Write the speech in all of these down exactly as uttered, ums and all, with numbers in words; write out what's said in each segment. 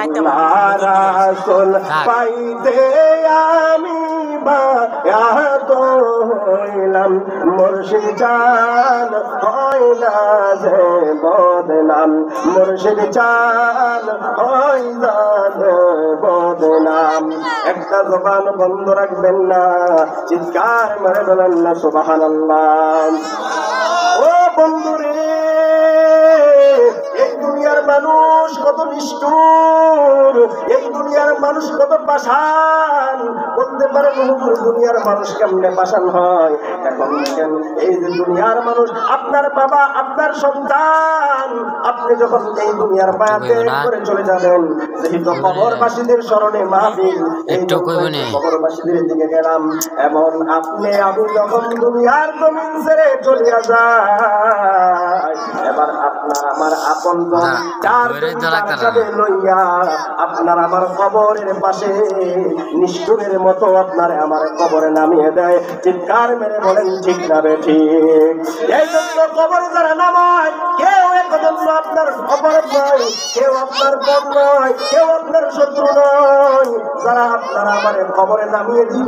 আল্লাহ রাসূল পাইতে আমি বায়াত হইলাম, মুর্শিদ চান হয় না যে বদনাম, মুর্শিদ চান হয় না যে বদনাম। একটা জবান বন্ধ রাখবেন না, চিৎকার মেরে বলেন না সুবহানাল্লাহ। ও বন্ধুরে, এই দুনিয়ার মানুষ কত নিষ্ঠুর, এই দুনিয়ার মানুষ কত পাষাণ। বলতে পারেন হুজুর দুনিয়ার মানুষ কেমনে পাষাণ হয়? এখন দেখেন এই যে দুনিয়ার মানুষ, আপনার বাবা আপনার সন্তান, আপনি যখন এই দুনিয়ার মায়াতে করে চলে যাবেন, যেহেতু কবরবাসীদের স্মরণে মাহফিল, এই কবরবাসীদের দিকে গেলাম, এমন আপনি আমি যখন দুনিয়ার জমিন ছেড়ে চলে যায়, এবার আপনার আমার আপন লইয়া আপনার আমার কবরের পাশে নিষ্ঠুরের মতো আপনার আমার কবরে নামিয়ে দেয়। চিৎকার মেরে বলেন ঠিক না বেঠিক? এই জন্য কবরে যারা নামায়, কেউ একজন্য আপনার কবর নয়, কেউ আপনার পর নয়, কেউ আপনার শত্রু নয়। যারা আপনার আমার কবরে নামিয়ে দিল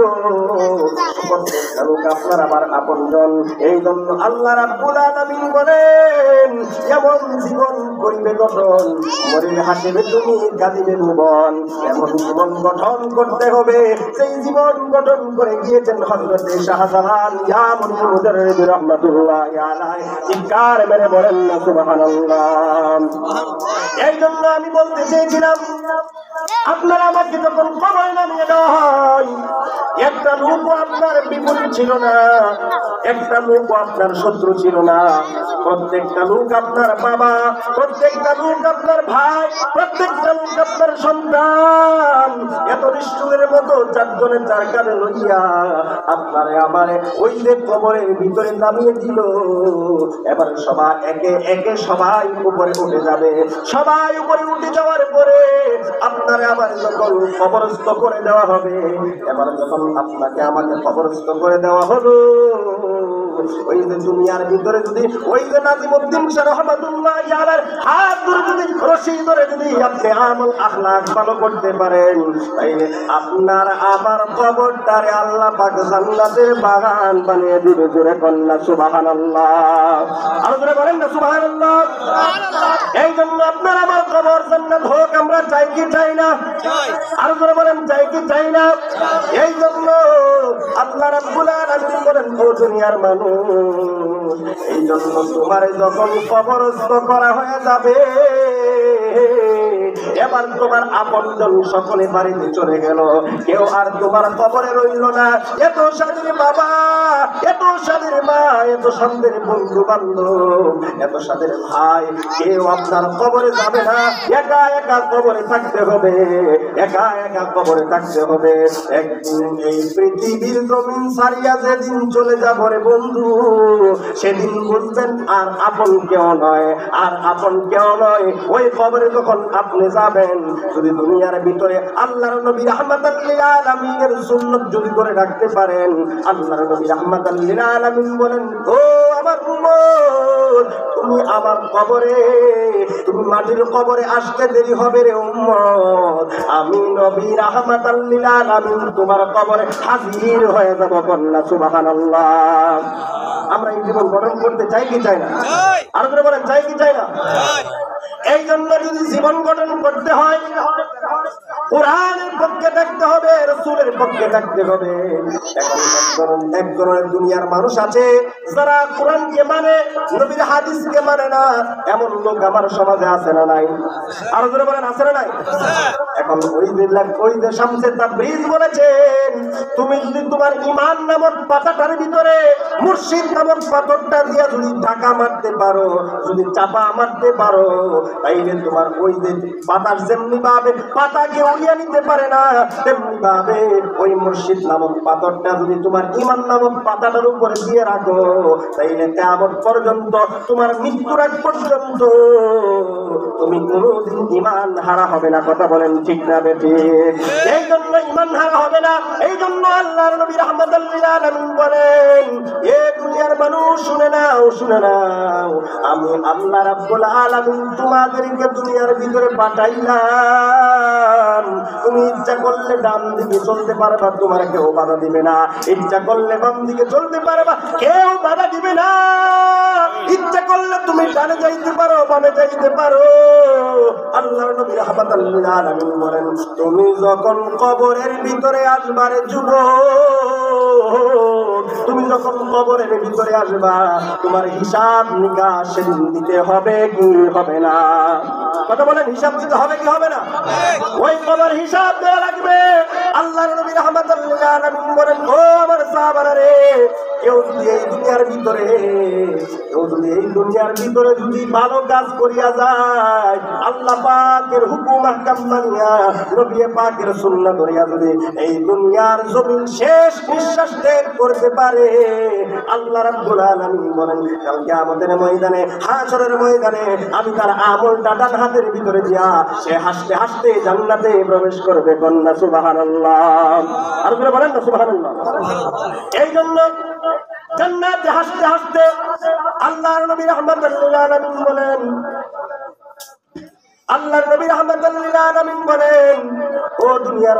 আপনার আমার আপনজন। এই জন্য আল্লাহ রাব্বুল আলামিন বলেন, এমন জীবন করিবে গঠন, মরিলে হাসিবে তুমি কাঁদিবে ভুবন। এমন জীবন গঠন করতে হবে, সেই জীবন গঠন করে গিয়েছেন হযরত শাহজালাল ইয়া মুহাম্মদুর রাহমাতুল্লাহি আলাইহি। চিৎকার মেরে বলেন না সুবহানাল্লাহ। এই জন্য আমি বলতে চেয়েছিলাম, আপনারা আমাকে যখন কবরে নামিয়ে দেওয়া হয়, একটা লোকও আপনার বিপরীত ছিল না, একটা লোকও আপনার শত্রু ছিল না। প্রত্যেকটা লোক আপনার বাবা, প্রত্যেকটা লোক আপনার ভাই, প্রত্যেকটা লোক আপনার সন্তান। এত নিষ্ঠুরের মতো চারজনে চার কানে লইয়া আপনারে আমারে ওই যে কবরের ভিতরে নামিয়ে দিল। এবার সবাই একে একে সবাই উপরে উঠে যাবে। সবাই উপরে উঠে যাওয়ার পরে আপনারে আবার যখন কবরস্থ করে দেওয়া হবে, এবার যখন আপনাকে আমাকে কবরস্থ করে দেওয়া হলো, ওই যে দুনিয়ার ভিতরে যদি ওই যে নাজিমউদ্দিন শাহ রহমাতুল্লাহি আলাইহির হাত ধরে যদি রশি ধরে যদি আপনি আমল আখলাক ভালো করতে পারেন, তাইলে আপনার আমার কবরটারে আল্লাহ পাক জান্নাতের বাগান বানিয়ে দিবে। জোরে কন্যা সুবহানাল্লাহ, আর জোরে বলেন না সুবহানাল্লাহ। এই জন্য আপনার আমার কবর জান্নাত হোক, আমরা চাই কি চাই না? আর জোরে বলেন চাই কি চাই না? এই জন্য আল্লাহ রাব্বুল আলামিন বলেন, ও দুনিয়ার মানুষ, এই জন্য তোমার যখন কবরস্থ করা হয়ে যাবে, এবার তোমার আপনজন সকলে বাড়িতে চলে গেল, কেউ আর তোমার কবরে রইল না। এত স্বাধীন বাবা, এত স্বাধীন মা, এত স্বাধীন বন্ধু বান্ধব, এত স্বাধীন ভাই, কেউ আপনার কবরে যাবে না। একা একা কবরে থাকতে হবে, একা একা কবরে থাকতে হবে। একদিন এই পৃথিবীর জমিন ছাড়িয়া যেদিন চলে যাব রে বন্ধু, সেদিন বুঝবেন আর আপন কেউ নয়, আর আপন কেউ নয়। ওই কবরে যখন আপনি যাবেন, যদি দুনিয়ার ভিতরে আল্লাহর নবী রাহমাতাল লিল আলামিনের সুন্নাত যদি করে রাখতে পারেন, আল্লাহর নবী রাহমাতাল লিল আলামিন বলেন, ও আমার উম্মত, তুমি আমার কবরে, তুমি মাটির কবরে আসতে দেরি হবে রে উম্মত, আমি নবী রাহমাতাল লিল আলামিন তোমার কবরে হাজির হয়ে যাব। কন্যা সুবহানাল্লাহ। আমরা এই জীবন গঠন করতে চাই কি চাই না? আর করে বলেন চাই কি চাই না? এই জন্য যদি জীবন গঠন করতে হয়, কোরআনের পক্ষে থাকতে হবে, রাসূলের পক্ষে থাকতে হবে। এখন এক ধরনের দুনিয়ার মানুষ আছে যারা কোরআনকে মানে, নবীর হাদিসকে মানে না। এমন লোক আমার সমাজে আছে না নাই? আর জোরে বলেন আছে না নাই? এখন ওই যে ওই যে শামসে তাবরিজ বলেছেন, তুমি যদি তোমার ঈমান নামক পাতাটার ভিতরে মুর্শিদ নামক পাথরটা দিয়ে যদি ঢাকা মারতে পারো, যদি চাপা মারতে পারো, তাইলে তোমার ওই যে পাতার যেমনি ভাবে পাতাকে উড়িয়ে নিতে পারে না, তেমনি ভাবে ওই মুর্শিদ নামক পাথরটা যদি তোমার ঈমান নামক পাতাটার উপরে দিয়ে রাখো, তাইলে কিয়ামত পর্যন্ত, তোমার মৃত্যুর আগ পর্যন্ত তুমি কোনোদিন ঈমান হারা হবে না। কথা বলেন ঠিক না বেঠিক? এই জন্য ঈমান হারা হবে না। এই জন্য আল্লাহর নবী রাহমাতুল লিল আলামিন বলেন, এ দুনিয়ার মানুষ শুনে নাও, শুনে নাও, আমি আল্লাহ রাব্বুল আলামিন তোমাদেরকে দুনিয়ার ভিতরে পাঠাইলাম তুমি ইচ্ছা করলে ডান দিকে চলতে পারবা, তোমার কেউ বাধা দিবে না। ইচ্ছা করলে বাম দিকে চলতে পারবা, কেউ বাধা দিবে না। ইচ্ছা করলে তুমি ডানে যাইতে পারো, বামে যাইতে পারো। আল্লাহর নবী রাহমাতাল লিল আলামিন বলেন, তুমি যখন কবরের ভিতরে আসবারে যুবক, তুমি যখন কবরের ভিতরে আসবা, তোমার হিসাব নিকাশ সেদিন দিতে হবে কি হবে না? কথা বলেন, হিসাব দিতে হবে কি হবে না? ওই কবর হিসাব দেওয়া লাগবে। আল্লাহর নবী রাহমাতাল লিল আলামিন বলেন, ও আমার সাহাবারা রে, কেউ যদি এই দুনিয়ার ভিতরে কেউ যদি এই দুনিয়ার ভিতরে যদি ভালো কাজ করিয়া যায়, আল্লাহ পাকের হুকুম আহকাম মানিয়া, নবী পাকের সুন্নাহ ধরিয়া যদি এই দুনিয়ার জমিন শেষ নিঃশ্বাস ত্যাগ করতে পারে, আল্লাহ রাব্বুল আলামিন বলেন, কাল কিয়ামতের ময়দানে, হাশরের ময়দানে আমি তার আমলটা ডান হাতের ভিতরে দিয়া সে হাসতে হাসতে জান্নাতে প্রবেশ করবে। কন্যা সুবহানাল্লাহ। আর করে বলেন না সুবহানাল্লাহ। এই জন্য জান্নাতে হাসতে হাসতে আল্লাহর নবী রাহমাতুল লিল আলামিন বলেন, আল্লাহর নবী রাহমাতুল লিল আলামিন বলেন, ও দুনিয়ার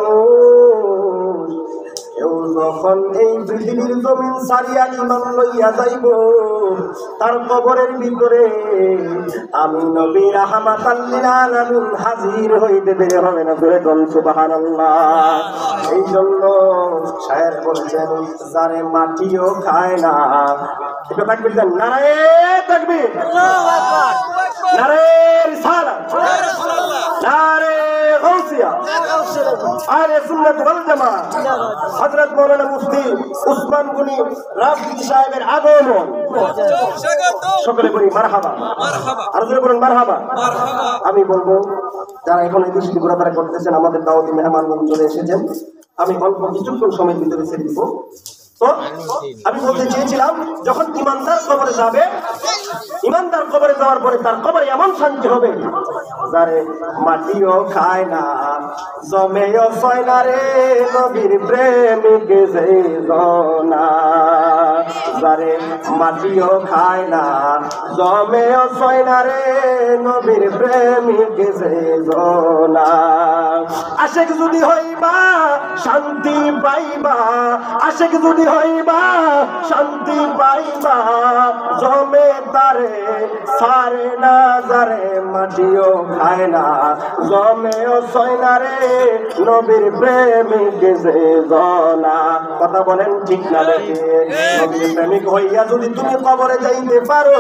মানুষ, কেউ যখন এই পৃথিবীর জমিন সারিয়া ইমান লইয়া যাইব, তার কবরের ভিতরে আমি নবী রাহমাতুল লিল আলামিন হাজির হইতে দেরি হবে না। জোরে বল সুবহানাল্লাহ। এই জন্য শায়ের বলছেন, যারে মাটিও খায় না, এটা তাকবীর দেন, নারায়ে তাকবীর, আল্লাহু আকবার, নারায়ে রিসালাত, নারে গাউসিয়া, আহলে সুন্নাত ওয়াল জামাত, হযরত মাওলানা মুফতি উসমান গনি রাজবি সাহেবের আগমন। সকলে বলি মারহাবা, মারহাবা। আর জোরে বলুন মারহাবা, মারহাবা। আমি বলবো, যারা এখন এই দৃষ্টি ঘোরাফেরা করতেছেন, আমাদের দাওয়াতি মেহমানগণ চলে এসেছেন, আমি অল্প কিছুক্ষণ সময়ের ভিতরে ছেড়ে দিব। তো আমি বলতে চেয়েছিলাম, যখন ইমানদার কবরে যাবে, ইমানদার কবরে যাওয়ার পরে তার কবরে এমন শান্তি হবে, যারে মাটিও খায় না, জমেও ছয় না রে নবীর প্রেমিক যে জনা, যারে মাটিও খায় না, জমেও ছয় না রে নবীর প্রেমিক যে জনা। আশেক যদি হইবা শান্তি পাইবা, আশেক যদি হইবা শান্তি পাইবা, জমে তারে সারে না, যারে মাটিও খায় না, জমেও ছয় না রে নবীর প্রেমিক যে জনা। কথা বলেন ঠিক না দেখে? নবীর প্রেমিক হইয়া যদি তুমি কবরে যাইতে পারো,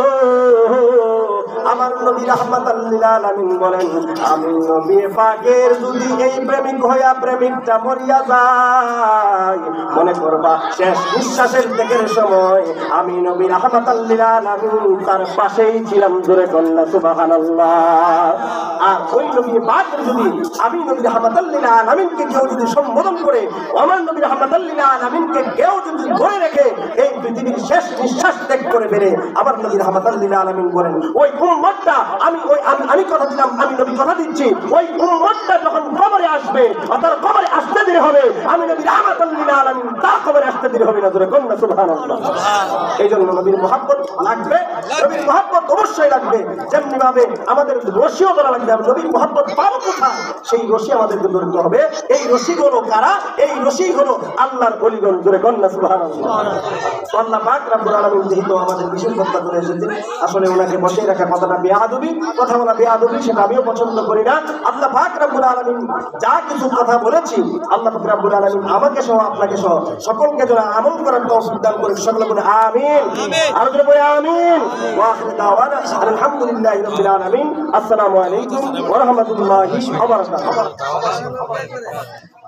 আমার নবী রাহমাতুল লিল আলামিন বলেন, আমি নবী পাকের যদি এই প্রেমিক হইয়া প্রেমিকটা মরিয়া যায়, মনে করবা শেষ নিঃশ্বাসের ত্যাগের সময় আমি নবী রাহমাতুল লিল আলামিন তার পাশেই ছিলাম। জোরে কন্যা সুবহানাল্লাহ। আর ওই নবী পাকের যদি আমি নবী রাহমাতুল লিল আলামিনকে কেউ যদি সম্বোধন করে, আমার নবী রাহমাতুল লিল আলামিনকে কেউ যদি ধরে রেখে এই পৃথিবীর শেষ নিঃশ্বাস ত্যাগ করে বেরে, আমার নবী রাহমাতুল লিল আলামিন বলেন, ওই উম্মতটা আমি ওই আমি কথা দিলাম, আমি নবী কথা দিচ্ছি, ওই উম্মতটা যখন কবরে আসবে, তার কবরে আসতে দেরি হবে, আমি নবী রাহমাতুল লিল আলামিন তার কবরে আসতে দেরি হবে না। জোরে কন্যা সুবহানাল্লাহ। এই জন্য নবীর মহব্বত লাগবে, নবীর মহব্বত অবশ্যই লাগবে। যেমনি ভাবে আমাদের রশিও ধরা লাগবে। নবীর মহব্বত পাবো কোথায়? সেই রশি আমাদেরকে ধরতে হবে। এই রশিগুলো কারা? এই রশি হলো আল্লাহর ওলিগণ। জোরে কন্যা সুবহানাল্লাহ। আল্লাহ পাক রব্বুল আলামিন যেহেতু আমাদের বিশেষ বক্তা করে এসেছেন, আসলে ওনাকে বসে রাখা কথাটা বেয়াদবি, কথা বলা বেয়াদবি, সেটা আমিও পছন্দ করি না। আল্লাহ পাক রব্বুল আলামিন যা কিছু কথা বলেছি, আল্লাহ পাক রব্বুল আলামিন আমাকে সহ আপনাকে সহ সকলকে যেন আমল করার তৌফিক দান করে। সকলে বলে আমিন, আর জোরে বলে আমিন। ওয়া আখিরু দাওয়ানা আলহামদুলিল্লাহি রাব্বিল আলামিন। আসসালামু আলাইকুম ওয়া রাহমাতুল্লাহি ওয়া বারাকাতুহু।